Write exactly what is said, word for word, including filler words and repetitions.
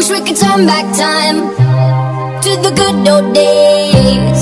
Wish we could turn back time to the good old days.